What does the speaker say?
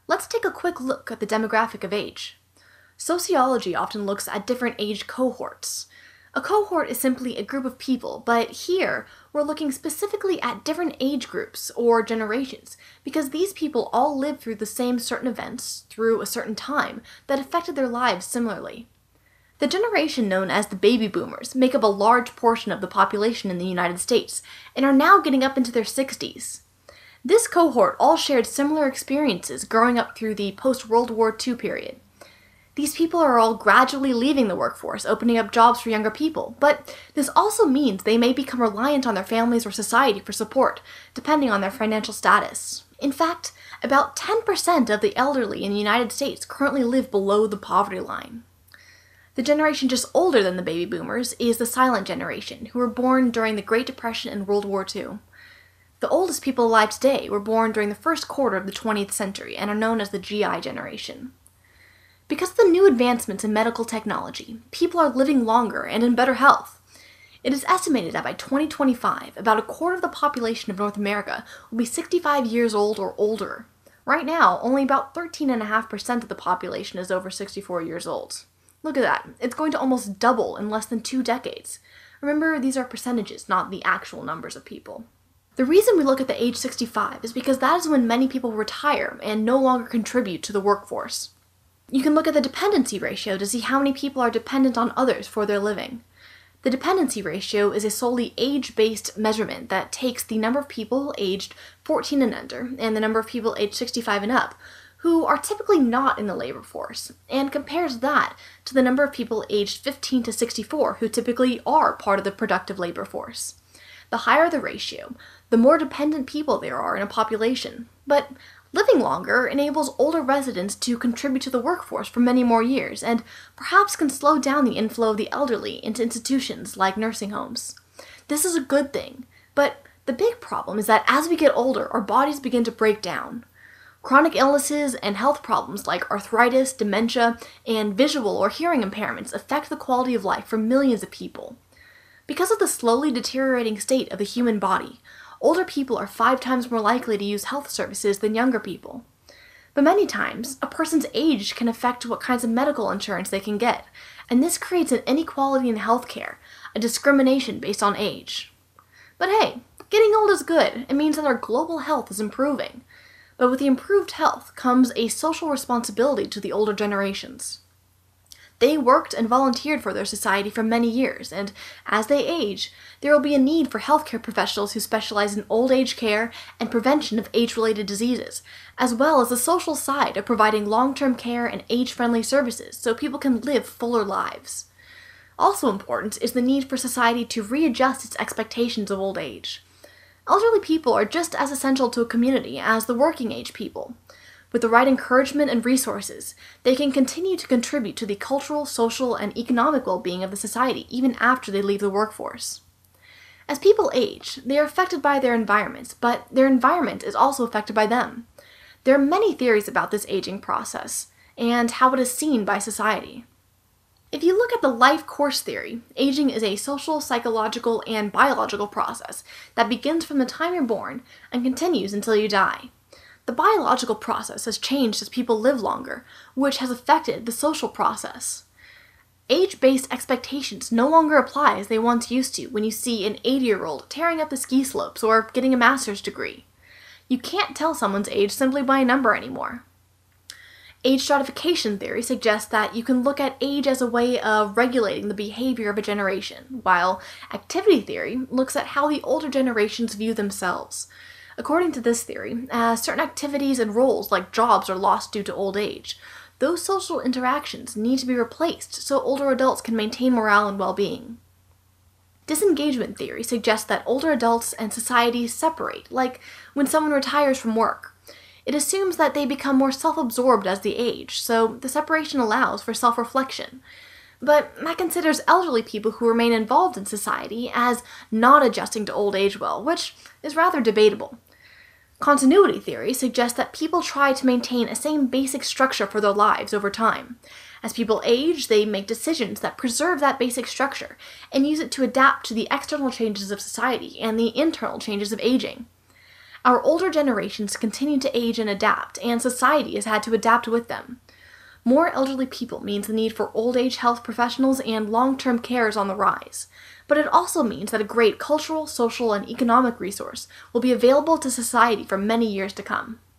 Let's take a quick look at the demographic of age. Sociology often looks at different age cohorts. A cohort is simply a group of people, but here we're looking specifically at different age groups or generations because these people all lived through the same certain events through a certain time that affected their lives similarly. The generation known as the baby boomers make up a large portion of the population in the United States and are now getting up into their 60s. This cohort all shared similar experiences growing up through the post-World War II period. These people are all gradually leaving the workforce, opening up jobs for younger people, but this also means they may become reliant on their families or society for support, depending on their financial status. In fact, about 10% of the elderly in the United States currently live below the poverty line. The generation just older than the baby boomers is the silent generation, who were born during the Great Depression and World War II. The oldest people alive today were born during the first quarter of the 20th century and are known as the GI generation. Because of the new advancements in medical technology, people are living longer and in better health. It is estimated that by 2025, about a quarter of the population of North America will be 65 years old or older. Right now, only about 13.5% of the population is over 64 years old. Look at that. It's going to almost double in less than 2 decades. Remember, these are percentages, not the actual numbers of people. The reason we look at the age 65 is because that is when many people retire and no longer contribute to the workforce. You can look at the dependency ratio to see how many people are dependent on others for their living. The dependency ratio is a solely age-based measurement that takes the number of people aged 14 and under and the number of people aged 65 and up who are typically not in the labor force, and compares that to the number of people aged 15 to 64 who typically are part of the productive labor force. The higher the ratio, the more dependent people there are in a population. But living longer enables older residents to contribute to the workforce for many more years, and perhaps can slow down the inflow of the elderly into institutions like nursing homes. This is a good thing, but the big problem is that as we get older, our bodies begin to break down. Chronic illnesses and health problems like arthritis, dementia, and visual or hearing impairments affect the quality of life for millions of people. Because of the slowly deteriorating state of the human body, older people are 5 times more likely to use health services than younger people. But many times, a person's age can affect what kinds of medical insurance they can get, and this creates an inequality in healthcare, a discrimination based on age. But hey, getting old is good. It means that our global health is improving. But with the improved health comes a social responsibility to the older generations. They worked and volunteered for their society for many years, and as they age, there will be a need for healthcare professionals who specialize in old age care and prevention of age-related diseases, as well as the social side of providing long-term care and age-friendly services so people can live fuller lives. Also important is the need for society to readjust its expectations of old age. Elderly people are just as essential to a community as the working-age people. With the right encouragement and resources, they can continue to contribute to the cultural, social, and economic well-being of the society even after they leave the workforce. As people age, they are affected by their environments, but their environment is also affected by them. There are many theories about this aging process and how it is seen by society. If you look at the life course theory, aging is a social, psychological, and biological process that begins from the time you're born and continues until you die. The biological process has changed as people live longer, which has affected the social process. Age-based expectations no longer apply as they once used to when you see an 80-year-old tearing up the ski slopes or getting a master's degree. You can't tell someone's age simply by a number anymore. Age stratification theory suggests that you can look at age as a way of regulating the behavior of a generation, while activity theory looks at how the older generations view themselves. According to this theory, as certain activities and roles like jobs are lost due to old age, those social interactions need to be replaced so older adults can maintain morale and well-being. Disengagement theory suggests that older adults and society separate, like when someone retires from work. It assumes that they become more self-absorbed as they age, so the separation allows for self-reflection. But that considers elderly people who remain involved in society as not adjusting to old age well, which is rather debatable. Continuity theory suggests that people try to maintain a same basic structure for their lives over time. As people age, they make decisions that preserve that basic structure and use it to adapt to the external changes of society and the internal changes of aging. Our older generations continue to age and adapt, and society has had to adapt with them. More elderly people means the need for old age health professionals and long-term care is on the rise. But it also means that a great cultural, social, and economic resource will be available to society for many years to come.